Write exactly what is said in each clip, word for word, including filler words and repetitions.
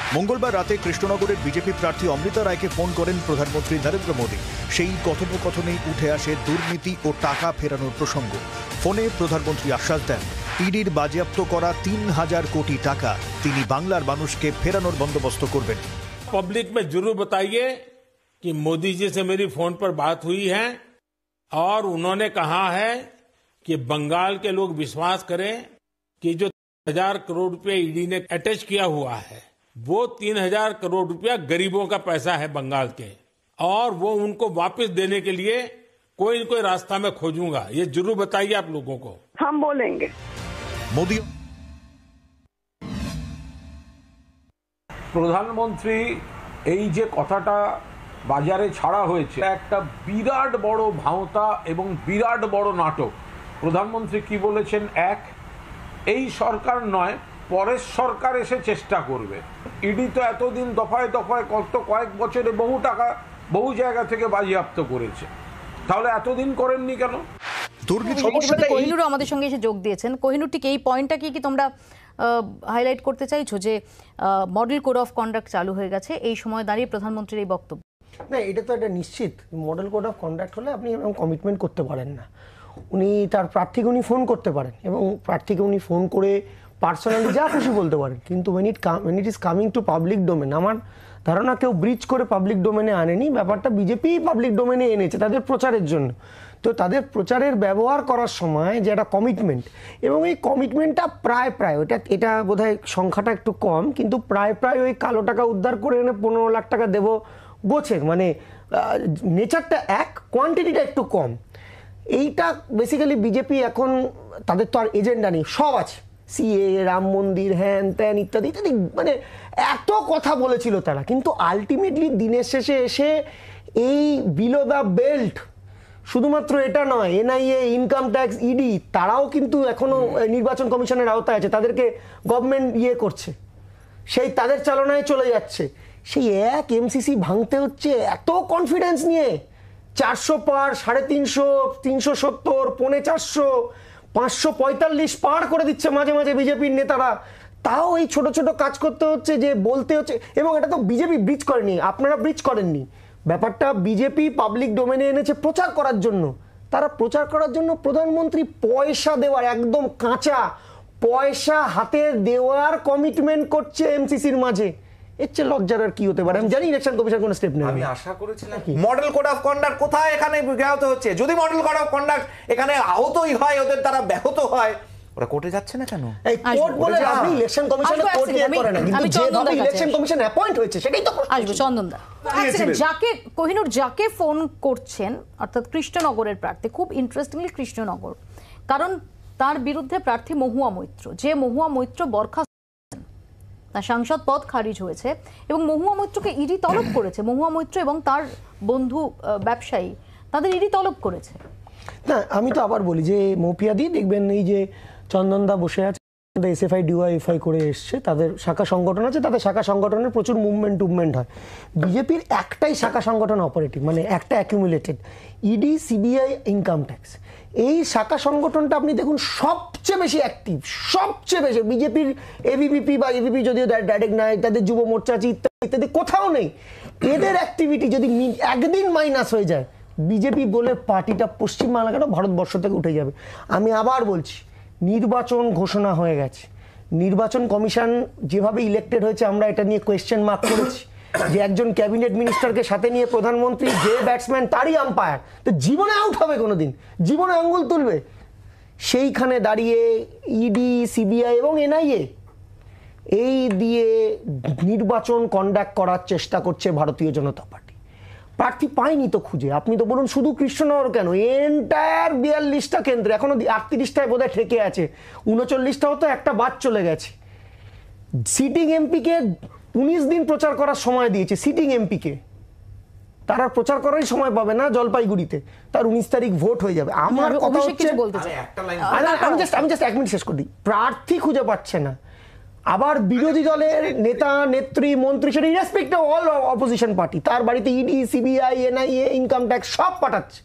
মঙ্গলবার রাতে কৃষ্ণনগরের বিজেপি প্রার্থী অমৃতা রায়কে ফোন করেন প্রধানমন্ত্রী নরেন্দ্র মোদী। সেই কথোপকথনেই উঠে আসে দুর্নীতি ও টাকা ফেরানোর প্রসঙ্গ। ফোনে প্রধানমন্ত্রী আশ্বাস দেন, ইডির বাজেয়াপ্ত করা তিন হাজার কোটি টাকা তিনি বাংলার মানুষকে ফেরানোর বন্দোবস্ত করবেন। पब्लिक में जरूर बताइए कि मोदी जी से मेरी फोन पर बात हुई है और उन्होंने कहा है कि बंगाल के लोग विश्वास करें कि जो हजार करोड़ रुपए ईडी ने अटैच किया हुआ है वो तीन हजार करोड़ रुपया गरीबों का पैसा है बंगाल के, और वो उनको वापस देने के लिए कोई न कोई रास्ता मैं खोजूंगा। ये जरूर बताइए आप लोगों को। हम बोलेंगे। मोदी প্রধানমন্ত্রী এই যে কথাটা বাজারে ছাড়া হয়েছে একটা বিরাট বড় ভাঁওতা এবং বিরাট বড় নাটক। প্রধানমন্ত্রী কি বলেছেন, এক, এই সরকার নয় পরের সরকার এসে চেষ্টা করবে। ইডি তো এতদিন দফায় দফায় কত কয়েক বছরে বহু টাকা বহু জায়গা থেকে বাজেয়াপ্ত করেছে, তাহলে এতদিন করেননি কেন? কোহিনুর আমাদের সঙ্গে এসে যোগ দিয়েছেন। কোহিনুর, ঠিক এই পয়েন্টটা কি কি তোমরা হাইলাইট করতে চাইছো যে মডেল কোড অফ কন্ডাক্ট চালু হয়ে গেছে, এই সময় দাঁড়িয়ে প্রধানমন্ত্রীর এই বক্তব্য? না, এটা তো একটা নিশ্চিত মডেল কোড অফ কন্ডাক্ট হলে আপনি এরকম কমিটমেন্ট করতে পারেন না। উনি তার প্রার্থীকে উনি ফোন করতে পারেন এবং প্রার্থীকে উনি ফোন করে পার্সোনালি যা খুশি বলতে পারেন, কিন্তু when it when it is coming to public domain, আমার ধারণা কেউ ব্রিচ করে পাবলিক ডোমেনে আনেনি, ব্যাপারটা বিজেপি পাবলিক ডোমেনে এনেছে তাদের প্রচারের জন্য। তো তাদের প্রচারের ব্যবহার করার সময় যে একটা কমিটমেন্ট, এবং এই কমিটমেন্টটা প্রায় প্রায় ওটা এটা বোধহয় সংখ্যাটা একটু কম, কিন্তু প্রায় প্রায় ওই কালো টাকা উদ্ধার করে এনে পনেরো লাখ টাকা দেবো গোছের, মানে নেচারটা এক, কোয়ান্টিটিটা একটু কম। এইটা বেসিক্যালি বিজেপি এখন তাদের তো আর এজেন্ডা নেই, সব আছে, সিএ, রাম মন্দির, হ্যান ত্যান ইত্যাদি ইত্যাদি, মানে এত কথা বলেছিল তারা, কিন্তু আলটিমেটলি দিনের শেষে এসে এই বিলো দ্য বেল্ট, শুধুমাত্র এটা নয়, এনআইএ, ইনকাম ট্যাক্স, ইডি, তারাও কিন্তু এখনো নির্বাচন কমিশনের আওতায় আছে, তাদেরকে গভর্নমেন্ট ইয়ে করছে, সেই তাদের চালনায় চলে যাচ্ছে। সেই এক এমসিসি ভাঙতে হচ্ছে এত কনফিডেন্স নিয়ে, চারশো পার, সাড়ে তিনশো, তিনশো সত্তর, পৌনে চারশো, পাঁচশো পঁয়তাল্লিশ পার করে দিচ্ছে মাঝে মাঝে বিজেপির নেতারা, তাও এই ছোট ছোট কাজ করতে হচ্ছে, যে বলতে হচ্ছে। এবং এটা তো বিজেপি ব্রিজ করেনি, আপনারা ব্রিজ করেননি, ব্যাপারটা বিজেপি পাবলিক ডোমেনে এনেছে প্রচার করার জন্য। তারা প্রচার করার জন্য প্রধানমন্ত্রী পয়সা দেওয়ার, একদম কাঁচা পয়সা হাতে দেওয়ার কমিটমেন্ট করছে এমসিসির মাঝে। এর চেয়ে লজ্জার আর কি হতে পারে? আমি জানি ইলেকশন কমিশন কোনো স্টেপ নেই। আমি আশা করেছিলাম মডেল কোড অফ কন্ডাক্ট কোথায় এখানে ব্যাহত হচ্ছে। যদি মডেল কোড অফ কন্ডাক্ট এখানে আহতই হয়, ওদের দ্বারা ব্যাহত হয়, ওরা কোর্টে যাচ্ছে না কেন? এই কোর্ট বলে আপনি ইলেকশন কমিশনে কোর্ট নিয়ে করে না, কিন্তু যেভাবে ইলেকশন কমিশন অ্যাপয়েন্ট হয়েছে সেটাই তো আসবে। চন্দনদা, যাকে কোহিনুর যাকে ফোন করছেন, অর্থাৎ কৃষ্ণনগরের প্রার্থী, খুব ইন্টারেস্টিংলি কৃষ্ণনগর, কারণ তার বিরুদ্ধে প্রার্থী মহুয়া মৈত্র, যে মহুয়া মৈত্র বরখাস্ত, তার সাংসদ পদ খারিজ হয়েছে এবং মহুয়া মৈত্রকে ইডি তলব করেছে। মহুয়া মৈত্র এবং তার বন্ধু ব্যবসায়ী, তাদের ইডি তলব করেছে। না, আমি তো আবার বলি যে মৌপিয়াদি দেখবেন, এই যে চন্দনদা বসে আছে, এসএফআই ডিওয়াইএফআই করে এসছে, তাদের শাখা সংগঠন আছে, তাদের শাখা সংগঠনের প্রচুর মুভমেন্ট টুভমেন্ট হয়। বিজেপির একটাই শাখা সংগঠন অপারেটিভ, মানে একটা accumulated, ED, CBI, income tax. এই শাখা সংগঠনটা আপনি দেখুন সবচেয়ে বেশি অ্যাক্টিভ, সবচেয়ে বেশি। বিজেপির এবিভিপি বা এবিপি যদিও ডাইরেক্ট নাই, তাদের যুব মোর্চা আছে ইত্যাদি ইত্যাদি, কোথাও নেই। এদের অ্যাক্টিভিটি যদি একদিন মাইনাস হয়ে যায়, বিজেপি বলে পার্টিটা পশ্চিমবাংলা কেন ভারতবর্ষ থেকে উঠে যাবে। আমি আবার বলছি, নির্বাচন ঘোষণা হয়ে গেছে, নির্বাচন কমিশন যেভাবে ইলেক্টেড হয়েছে, আমরা এটা নিয়ে কোয়েশ্চেন মার্ক করেছি যে একজন ক্যাবিনেট মিনিস্টারকে সাথে নিয়ে প্রধানমন্ত্রী যে ব্যাটসম্যান তারই আম্পায়ার, তো জীবনে আউট হবে কোনোদিন, জীবনে আঙ্গুল তুলবে। সেইখানে দাঁড়িয়ে ইডি, সিবিআই এবং এনআইএ এই দিয়ে নির্বাচন কন্ডাক্ট করার চেষ্টা করছে ভারতীয় জনতা পার্টি। প্রার্থী পায়নি তো খুঁজে, আপনি তো বলুন শুধু কৃষ্ণনগর কেন, এন্টায়ার বিয়াল্লিশটা কেন্দ্রে, এখনো আটত্রিশটায় বোধহয় ঠেকে আছে, উনচল্লিশটাও তো একটা বাদ চলে গেছে। সিটিং এমপিকে উনিশ দিন প্রচার করার সময় দিয়েছে, সিটিং এমপিকে, তারা প্রচার করারই সময় পাবে না জলপাইগুড়িতে, তার উনিশ তারিখ ভোট হয়ে যাবে। আমার কথা হচ্ছে, আমি জাস্ট আমি জাস্ট এক মিনিট শেষ করি, প্রার্থী খুঁজে পাচ্ছে না, আবার বিরোধী দলের নেতা, নেত্রী, মন্ত্রী, সেটা irrespective of all opposition party, তার বাড়িতে ED, CBI, NIA, income tax সব পাঠাচ্ছে।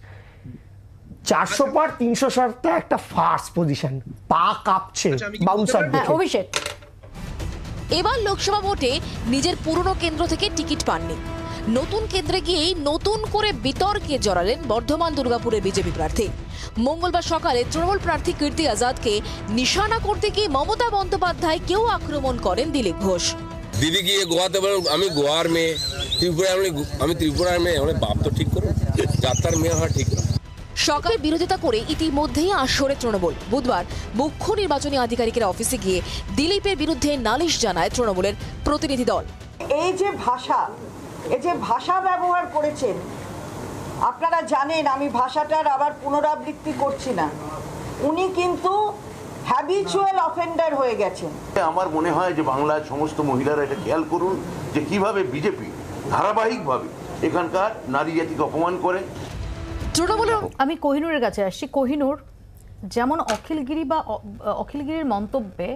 চারশো পার, তিনশো সাতটা একটা ফার্স্ট পজিশন, পা কাঁপছে বাউন্সার দেখে। অভিষেক, এবার লোকসভা ভোটে নিজের পুরনো কেন্দ্র থেকে টিকিট পাননি। নতুন কেন্দ্রে গিয়েই নতুন করে বিতর্কে জড়ালেন বর্ধমান দুর্গাপুরের বিজেপি প্রার্থী। মঙ্গলবার সকালে তৃণমূল প্রার্থী কীর্তি আজাদকে নিশানা করতে গিয়ে মমতা বন্দ্যোপাধ্যায় কেউ আক্রমণ করেন দিলীপ ঘোষ। দিদি গিয়ে গোয়াতে বলেন আমি গোয়ার মেয়ে, ত্রিপুরা আমি ত্রিপুরার মেয়ে, আমার বাপ তো ঠিক করো, যাত্রার মেয়ে হওয়া ঠিক না। সরকারের বিরোধিতা করে ইতিমধ্যেই আসরে তৃণমূল। বুধবার মুখ্য নির্বাচনী আধিকারিকের অফিসে গিয়ে দিলীপের বিরুদ্ধে নালিশ জানায় তৃণমূলের প্রতিনিধি দল। এই যে ভাষা, এই যে ভাষা ব্যবহার করেছেন, আপনারা জানেন আমি ভাষাটার আবার পুনরাবৃত্তি করছি না, উনি কিন্তু হ্যাবিচুয়াল অফেন্ডার হয়ে গেছেন। আমার মনে হয় যে বাংলার সমস্ত মহিলারা এটা খেয়াল করুন যে কিভাবে বিজেপি ধারাবাহিকভাবে এখানকার নারী জাতিকে অপমান করে। আমি কোহিনুরের কাছে আসছি। কোহিনুর, যেমন অখিলগিরি বা অখিলগিরির মন্তব্যে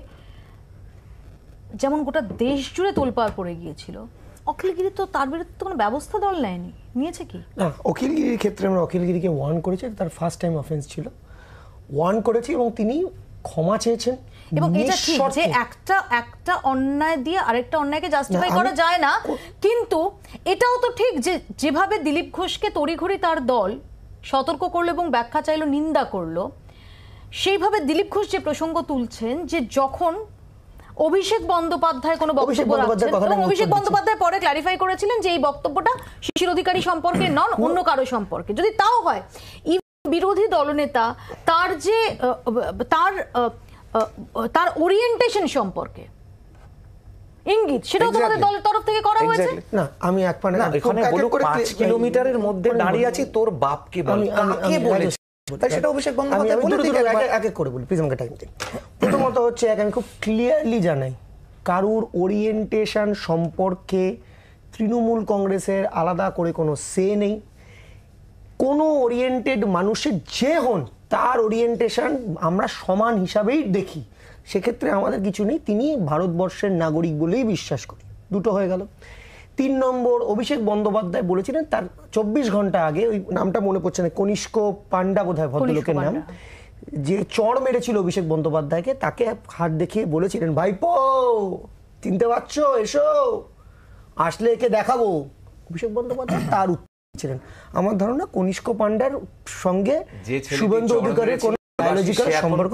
যেমন গোটা দেশ জুড়ে তোলপাড় পড়ে গিয়েছিল, অখিলগিরি তো তার বিরুদ্ধে কোনো ব্যবস্থা দল নেয়নি, নিয়েছে কি? না, অখিলগিরির ক্ষেত্রে আমরা অখিলগিরিকে ওয়ার্ন করেছি, তার ফার্স্ট টাইম অফেন্স ছিল, ওয়ার্ন করেছি এবং তিনি ক্ষমা চেয়েছেন। এবং এটা ঠিক যে একটা একটা অন্যায় দিয়ে আরেকটা অন্যায়কে জাস্টিফাই করা যায় না, কিন্তু এটাও তো ঠিক যে যেভাবে দিলীপ ঘোষকে তড়িঘড়ি তার দল সতর্ক করলো এবং ব্যাখ্যা চাইলো, নিন্দা করলো, সেইভাবে দিলীপ ঘোষ যে প্রসঙ্গ তুলছেন যে যখন অভিষেক বন্দ্যোপাধ্যায় কোনো বক্তব্য রাখছেন, এবং অভিষেক বন্দ্যোপাধ্যায় পরে ক্লারিফাই করেছিলেন যে এই বক্তব্যটা শিশির অধিকারী সম্পর্কে নন, অন্য কারো সম্পর্কে। যদি তাও হয়, বিরোধী দলনেতা তার যে তার তার ওরিয়েন্টেশন সম্পর্কে ইঙ্গিত, সেটাও তোমাদের দলের তরফ থেকে করা হয়েছে। না, আমি এক পারে না, এখানে বলো পাঁচ কিলোমিটারের মধ্যে দাঁড়িয়ে আছি, তোর বাপকে বল, কাকে বলেছে, তাই সেটা অভিষেক বন্দ্যোপাধ্যায় বলে দিকে এক এক করে বলি, প্লিজ আমাকে টাইম দিন। প্রথমত হচ্ছে, এক আমি খুব ক্লিয়ারলি জানাই, কারুর ওরিয়েন্টেশন সম্পর্কে তৃণমূল কংগ্রেসের আলাদা করে কোনো সে নেই। কোনো ওরিয়েন্টেড মানুষের যে হন, তার ওরিয়েন্টেশন আমরা সমান হিসাবেই দেখি, সেক্ষেত্রে আমাদের কিছু নেই। তিনি ভারতবর্ষের নাগরিক বলেই বিশ্বাস করি, দুটো হয়ে গেল। তিন নম্বর, অভিষেক বন্দ্যোপাধ্যায় বলেছিলেন তার চব্বিশ ঘন্টা আগে, ওই নামটা মনে পড়ছে না, কনিষ্ক পান্ডা বোধহয় ভদ্রলোকের নাম, যে চড় মেরেছিল অভিষেক বন্দ্যোপাধ্যায়কে, তাকে হাত দেখিয়ে বলেছিলেন, ভাইপো চিনতে পারছো, এসো, আসলে একে দেখাবো। অভিষেক বন্দ্যোপাধ্যায় তার ছিলেন। আমার ধারণা কনিষ্ক পান্ডার সঙ্গে শুভেন্দু অধিকারের কোন বায়োলজিক্যাল সম্পর্ক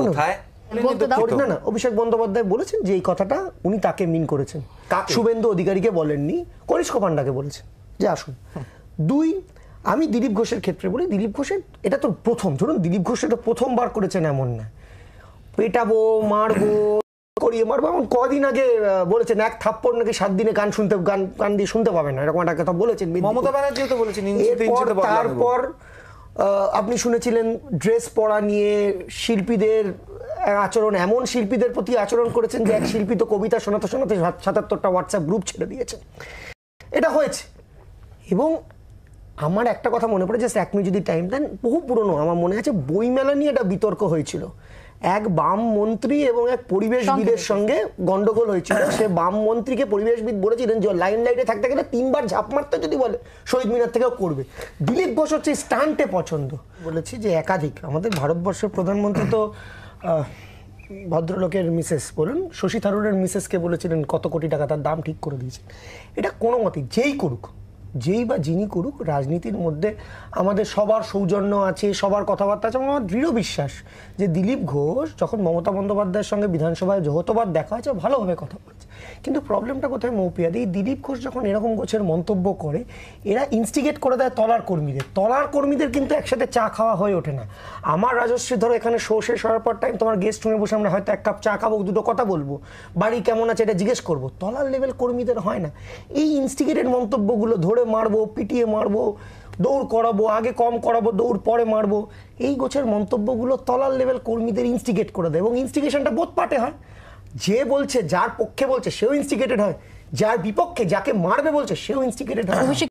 না না অভিষেক বন্দ্যোপাধ্যায় বলেছেন যে এই কথাটা উনি তাকে মিন করেছেন, শুভেন্দু অধিকারীকে বলেননি, কনিষ্ক পান্ডাকে বলেছেন যে আসুন। দুই, আমি দিলীপ ঘোষের ক্ষেত্রে বলি, দিলীপ ঘোষের এটা তো প্রথম, ধরুন দিলীপ ঘোষ এটা প্রথমবার করেছেন এমন না, পেটাবো মারবো করিয়ে মারবো এমন কদিন আগে বলেছেন, এক থাপ্পড় নাকি সাত দিনে গান শুনতে গান গান দিয়ে শুনতে পাবেন না, এরকম একটা কথা বলেছেন মমতা ব্যানার্জিও তো বলেছেন। তারপর আপনি শুনেছিলেন ড্রেস পরা নিয়ে শিল্পীদের আচরণ, এমন শিল্পীদের প্রতি আচরণ করেছেন যে এক শিল্পী তো কবিতা শোনাতে শোনাতে সাতাত্তরটা হোয়াটসঅ্যাপ গ্রুপ ছেড়ে দিয়েছেন, এটা হয়েছে। এবং আমার একটা কথা মনে পড়ে, জাস্ট এক মিনিট যদি টাইম দেন, বহু পুরনো, আমার মনে আছে বইমেলা নিয়ে একটা বিতর্ক হয়েছিল, এক বাম মন্ত্রী এবং এক পরিবেশবিদের সঙ্গে গন্ডগোল হয়েছিল। সে বাম মন্ত্রীকে পরিবেশবিদ বলেছিলেন যে লাইন লাইটে থাকতে গেলে তিনবার ঝাঁপ মারতে যদি বলে শহীদ মিনার থেকেও করবে। দিলীপ ঘোষ হচ্ছে স্টান্টে পছন্দ, বলেছি যে একাধিক, আমাদের ভারতবর্ষের প্রধানমন্ত্রী তো ভদ্রলোকের মিসেস বলুন, শশী থারুরের মিসেসকে বলেছিলেন কত কোটি টাকা তার দাম ঠিক করে দিয়েছে। এটা কোনো মতে যেই করুক, যেই বা যিনি করুক, রাজনীতির মধ্যে আমাদের সবার সৌজন্য আছে, সবার কথাবার্তা আছে। আমার দৃঢ় বিশ্বাস যে দিলীপ ঘোষ যখন মমতা বন্দ্যোপাধ্যায়ের সঙ্গে বিধানসভায় যতবার দেখা হয়েছে ভালোভাবে কথা বলেছে, কিন্তু প্রবলেমটা কোথায় মৌপিয়াদি, দিলীপ ঘোষ যখন এরকম গোছের মন্তব্য করে, এরা ইনস্টিগেট করে দেয় তলার কর্মীদের। তলার কর্মীদের কিন্তু একসাথে চা খাওয়া হয়ে ওঠে না। আমার রাজশ্রী ধরো এখানে শো শেষ হওয়ার পর টাইম তোমার গেস্ট রুমে বসে আমরা হয়তো এক কাপ চা খাবো, দুটো কথা বলবো, বাড়ি কেমন আছে এটা জিজ্ঞেস করবো, তলার লেভেল কর্মীদের হয় না। এই ইনস্টিগেটেড মন্তব্যগুলো ধরে মারবো, পিটিয়ে মারবো, দৌড় করাবো, আগে কম করাবো, দৌড় পরে মারবো, এই গোছের মন্তব্যগুলো তলার লেভেল কর্মীদের ইনস্টিগেট করে দেয়। এবং ইনস্টিগেশনটা বোধ পাটে হয়, যে বলছে যার পক্ষে বলছে সেও ইনস্টিগেটেড হয়, যার বিপক্ষে যাকে মারবে বলছে সেও ইনস্টিগেটেড হয়।